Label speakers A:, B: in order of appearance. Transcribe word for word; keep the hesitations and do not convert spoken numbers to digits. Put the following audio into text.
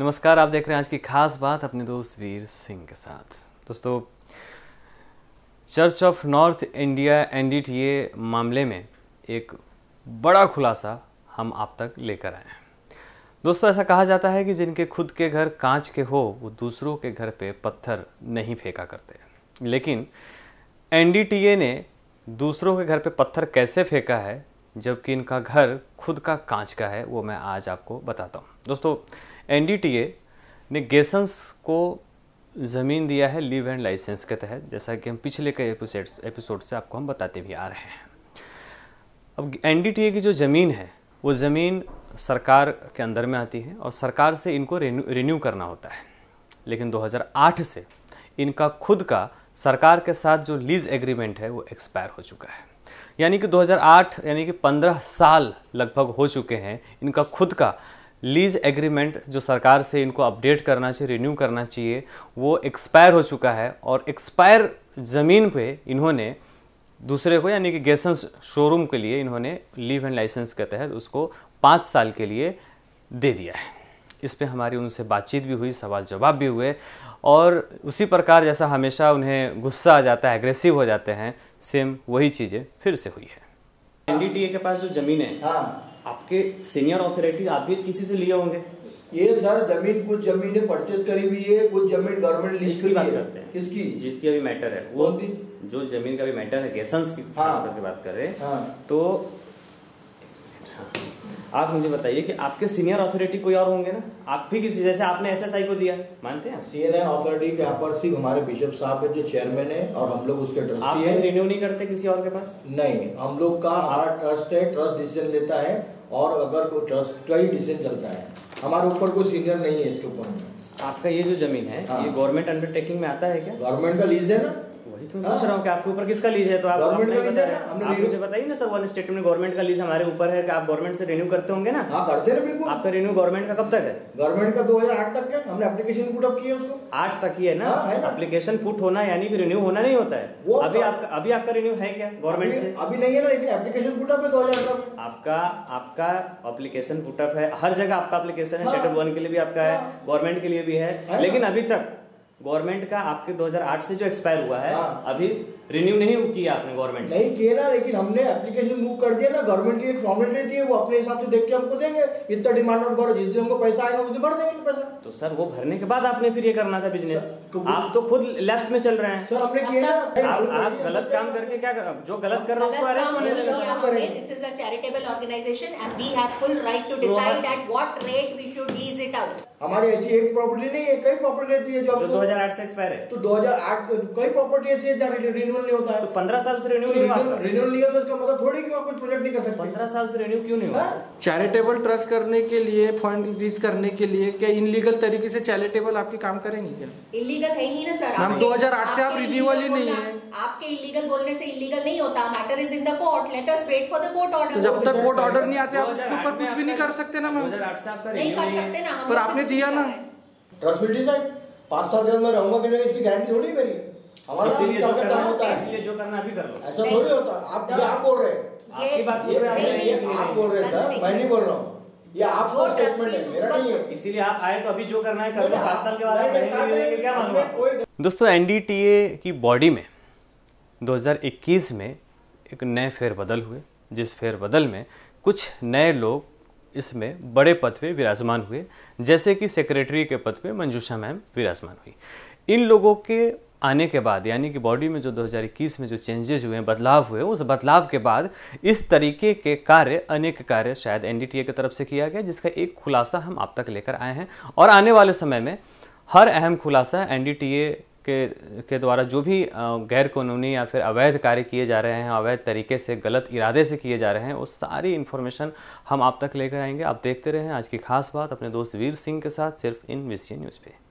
A: नमस्कार, आप देख रहे हैं आज की खास बात अपने दोस्त वीर सिंह के साथ। दोस्तों, church of north India N D T A मामले में एक बड़ा खुलासा हम आप तक लेकर आए हैं। दोस्तों, ऐसा कहा जाता है कि जिनके खुद के घर कांच के हो वो दूसरों के घर पे पत्थर नहीं फेंका करते, लेकिन एन डी टी ए ने दूसरों के घर पे पत्थर कैसे फेंका है जबकि इनका घर खुद का कांच का है, वो मैं आज आपको बताता हूँ। दोस्तों, एन डी टी ए ने गेसन्स को ज़मीन दिया है लीव एंड लाइसेंस के तहत, जैसा कि हम पिछले कई एपिसोड्स एपिसोड से आपको हम बताते भी आ रहे हैं। अब एन डी टी ए की जो ज़मीन है वो ज़मीन सरकार के अंदर में आती है और सरकार से इनको रिन्यू करना होता है, लेकिन दो हज़ार आठ से इनका खुद का सरकार के साथ जो लीज एग्रीमेंट है वो एक्सपायर हो चुका है। यानी कि दो हज़ार आठ यानी कि पंद्रह साल लगभग हो चुके हैं इनका खुद का लीज एग्रीमेंट जो सरकार से इनको अपडेट करना चाहिए, रिन्यू करना चाहिए, वो एक्सपायर हो चुका है। और एक्सपायर ज़मीन पे इन्होंने दूसरे को यानी कि गेसन्स शोरूम के लिए इन्होंने लीव एंड लाइसेंस के तहत उसको पाँच साल के लिए दे दिया है। इस पे हमारी उनसे बातचीत भी हुई, सवाल जवाब भी हुए, और उसी प्रकार जैसा हमेशा उन्हें गुस्सा आ जाता है, एग्रेसिव हो जाते हैं, सेम वही चीज़ें फिर से हुई है। एन डी टी ए के पास जो ज़मीन है, हाँ, आपके सीनियर अथॉरिटी आप भी किसी से लिए होंगे?
B: ये सर जमीन, कुछ जमीनें परचेज करी हुई है, कुछ जमीन गवर्नमेंट लीज की
A: बात करते हैं।
B: किसकी?
A: जिसकी अभी मैटर है वो जो जमीन का भी मैटर है, गेसन्स की खास करके बात कर रहे हैं। हाँ। तो आप मुझे बताइए कि आपके सीनियर अथॉरिटी कोई और होंगे ना, आप भी किसी, जैसे आपने एस एस आई को दिया, मानते हैं?
B: सीनियर अथॉरिटी के यहाँ पर सिर्फ हमारे बिशप साहब है जो चेयरमैन है और हम लोग उसके ट्रस्टी है।
A: रिन्यू नहीं करते किसी और के पास?
B: नहीं, हम लोग का हमारा ट्रस्ट है, ट्रस्ट डिसीजन लेता है और अगर कोई ट्रस्ट का ही डिसीजन चलता है, हमारे ऊपर कोई सीनियर नहीं है इसके ऊपर।
A: आपका ये जो जमीन है, हाँ, ये गवर्नमेंट अंडरटेकिंग में आता है क्या?
B: गवर्नमेंट का लीज है ना।
A: वही तो पूछ रहा हूँ कि आपके ऊपर किसका लीज है। तो आप
B: गवर्नमेंट का लीज है ना, हमने
A: आप मुझे बताइए ना सर, वन स्टेटमेंट में गवर्नमेंट का लीज हमारे ऊपर है कि आप गवर्नमेंट से रिन्यू करते होंगे ना?
B: हाँ, करते हैं बिल्कुल।
A: आपका रिन्यू गवर्नमेंट का कब तक है?
B: गवर्नमेंट का दो हज़ार आठ तक है, हमने एप्लीकेशन पुट अप किया उसको।
A: आठ तक ही है ना? एप्लीकेशन पुट होना यानी कि रिन्यू होना नहीं होता है। वो अभी आपका अभी आपका रिन्यू है क्या गवर्नमेंट से?
B: अभी नहीं है ना, लेकिन एप्लीकेशन पुट अप है दो हज़ार अठारह में।
A: आपका आपका एप्लीकेशन पुट अप है, हर जगह आपका एप्लीकेशन है, शेड्यूल वन के लिए भी आपका है, गवर्नमेंट के लिए भी है, लेकिन अभी तक गवर्नमेंट का आपके दो हज़ार आठ से जो एक्सपायर हुआ है, हाँ, अभी रिन्यू नहीं किया आपने गवर्नमेंट
B: नहीं किया ना, लेकिन हमने एप्लीकेशन मूव कर दिया ना। गवर्नमेंट की एक फॉर्मेलिटी रहती है, वो अपने हिसाब से देख के हमको देंगे, इतना डिमांड नोट करो, जिस दिन हमको पैसा आएगा उस दिन भर देंगे पैसा।
A: तो सर वो भरने के बाद आपने फिर ये करना था बिजनेस। आप तो खुद लैप्स में चल रहे हैं
B: सर, हमने किया ना।
A: आप गलत काम करके क्या कर, जो गलत कर रहे हैं उसको अरेस्ट होने देना।
C: This is a charitable organisation and we have full right to decide at what rate we should lease it out.
B: हमारी ऐसी एक प्रॉपर्टी नहीं है, कई प्रॉपर्टी रहती है जो
A: दो हज़ार आठ से एक्सपायर है।
B: तो दो हज़ार आठ कई प्रॉपर्टी ऐसी है जहाँ रिन्यूअल नहीं होता है।
A: तो पंद्रह साल से रिन्यू नहीं हुआ।
B: रिन्यूअल नहीं होता इसका मतलब थोड़ी कि आप कुछ प्रोजेक्ट नहीं कर सकते।
A: पंद्रह साल से रिन्यू क्यों नहीं हुआ?
D: चैरिटेबल ट्रस्ट करने के लिए, फंड रीच करने के लिए क्या इनलीगल तरीके से चैरिटेबल आपके काम करेंगे क्या?
C: इलीगल है ही ना सर।
D: हम दो हज़ार आठ से आप रिन्यूअल ही नहीं है।
C: आपके इलीगल बोलने से इलीगल नहीं होता। Matter is in the court, let us wait for the court order.
D: जब तक कोर्ट ऑर्डर नहीं आते आप उसके ऊपर कुछ भी नहीं कर सकते ना मैम।
C: नहीं कर सकते ना हम।
D: पर आपने दिया ना
B: ट्रस्ट विल डिसाइड। पाँच साल तक मैं रहूंगा कि नहीं इसकी गारंटी थोड़ी मेरी। हमारा तीन साल का काम होता है,
A: जो करना अभी कर लो।
B: ऐसा थोड़ी होता। आप ये आप बोल रहे हैं,
A: आपकी बात बोल रहे हैं,
B: आप बोल रहे हैं सर, मैं नहीं बोल रहा हूँ। ये आपका स्टेटमेंट है, मेरा नहीं है।
A: इसीलिए आप आए तो अभी जो करना है कर लो। पाँच साल के बाद आप क्या मालूम? दोस्तों, एन डी टी ए की बॉडी में दो हज़ार इक्कीस में एक नए फेरबदल हुए, जिस फेरबदल में कुछ नए लोग इसमें बड़े पद पे विराजमान हुए, जैसे कि सेक्रेटरी के पद पे मंजूषा मैम विराजमान हुई। इन लोगों के आने के बाद यानी कि बॉडी में जो दो हज़ार इक्कीस में जो चेंजेस हुए, बदलाव हुए, उस बदलाव के बाद इस तरीके के कार्य, अनेक कार्य शायद एन डी टी ए की तरफ से किया गया, जिसका एक खुलासा हम आप तक लेकर आए हैं। और आने वाले समय में हर अहम खुलासा एन डी टी ए के के द्वारा जो भी गैर कानूनी या फिर अवैध कार्य किए जा रहे हैं, अवैध तरीके से, गलत इरादे से किए जा रहे हैं, वो सारी इन्फॉर्मेशन हम आप तक लेकर आएंगे। आप देखते रहें आज की खास बात अपने दोस्त वीर सिंह के साथ, सिर्फ इन विजय न्यूज़ पे।